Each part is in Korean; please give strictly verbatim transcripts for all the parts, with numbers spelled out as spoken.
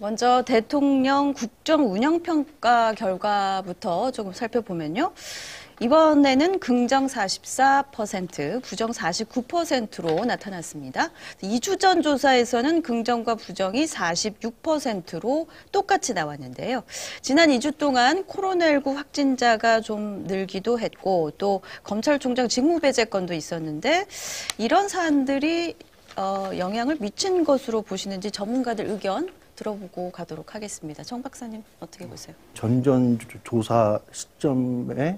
먼저 대통령 국정운영평가 결과부터 조금 살펴보면요. 이번에는 긍정 사십사 퍼센트, 부정 사십구 퍼센트로 나타났습니다. 이 주 전 조사에서는 긍정과 부정이 사십육 퍼센트로 똑같이 나왔는데요. 지난 이 주 동안 코로나십구 확진자가 좀 늘기도 했고 또 검찰총장 직무배제 건도 있었는데 이런 사안들이 어, 영향을 미친 것으로 보시는지 전문가들 의견 들어보고 가도록 하겠습니다. 정 박사님 어떻게 보세요? 전전조사 시점에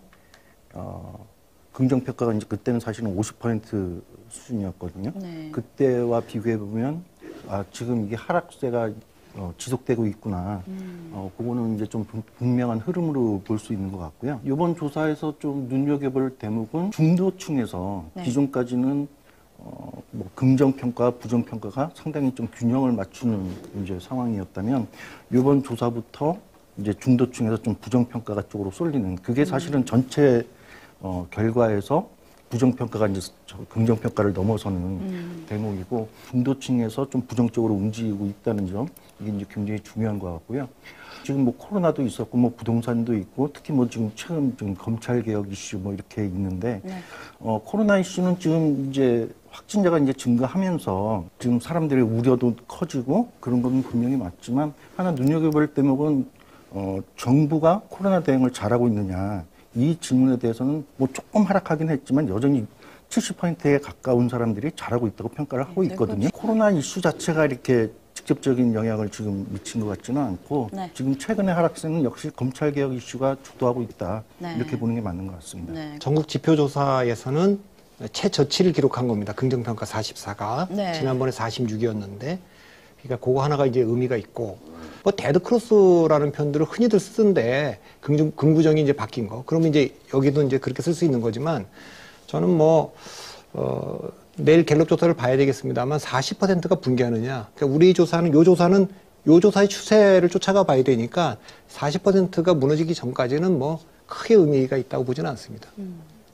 어, 긍정평가가 이제 그때는 사실은 오십 퍼센트 수준이었거든요. 네. 그때와 비교해 보면 아, 지금 이게 하락세가 어, 지속되고 있구나. 음. 어, 그거는 이제 좀 분명한 흐름으로 볼 수 있는 것 같고요. 이번 조사에서 좀 눈여겨볼 대목은 중도층에서 네. 기존까지는 어, 뭐 긍정평가, 부정평가가 상당히 좀 균형을 맞추는 이제 상황이었다면 이번 조사부터 이제 중도층에서 좀 부정평가가 쪽으로 쏠리는 그게 사실은 전체 어, 결과에서 부정평가가 이제 긍정평가를 넘어서는 음. 대목이고 중도층에서 좀 부정적으로 움직이고 있다는 점 이게 이제 굉장히 중요한 것 같고요. 지금 뭐 코로나도 있었고 뭐 부동산도 있고 특히 뭐 지금 최근 지금 검찰 개혁 이슈 뭐 이렇게 있는데 네. 어, 코로나 이슈는 지금 이제 확진자가 이제 증가하면서 지금 사람들의 우려도 커지고 그런 건 분명히 맞지만 하나 눈여겨볼 대목은 어, 정부가 코로나 대응을 잘하고 있느냐. 이 질문에 대해서는 뭐 조금 하락하긴 했지만 여전히 칠십 퍼센트에 가까운 사람들이 잘하고 있다고 평가를 하고 있거든요. 네, 코로나 이슈 자체가 이렇게 직접적인 영향을 지금 미친 것 같지는 않고 네. 지금 최근의 하락세는 역시 검찰개혁 이슈가 주도하고 있다. 네. 이렇게 보는 게 맞는 것 같습니다. 네. 전국 지표조사에서는 최저치를 기록한 겁니다. 긍정평가 사십사가 네. 지난번에 사십육이었는데 그러니까 그거 하나가 이제 의미가 있고 뭐 데드크로스라는 표현들을 흔히들 쓰던데 긍정, 긍부정이 이제 바뀐 거. 그러면 이제 여기도 이제 그렇게 쓸 수 있는 거지만 저는 뭐 어, 내일 갤럽 조사를 봐야 되겠습니다만 사십 퍼센트가 붕괴하느냐. 그러니까 우리 조사는 요 조사는 요 조사의 추세를 쫓아가 봐야 되니까 사십 퍼센트가 무너지기 전까지는 뭐 크게 의미가 있다고 보지는 않습니다. 음.